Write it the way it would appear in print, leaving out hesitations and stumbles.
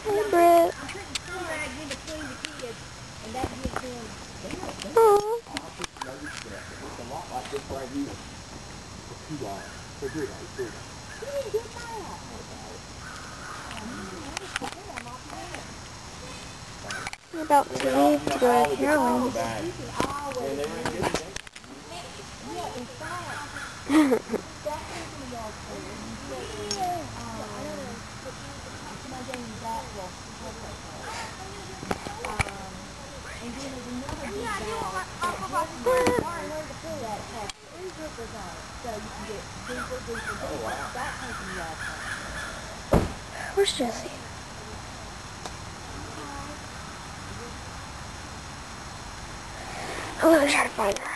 Hey, Britt. Oh. We're about to leave to go to Carolyn's. Where's Jessie? I'm gonna try to find her.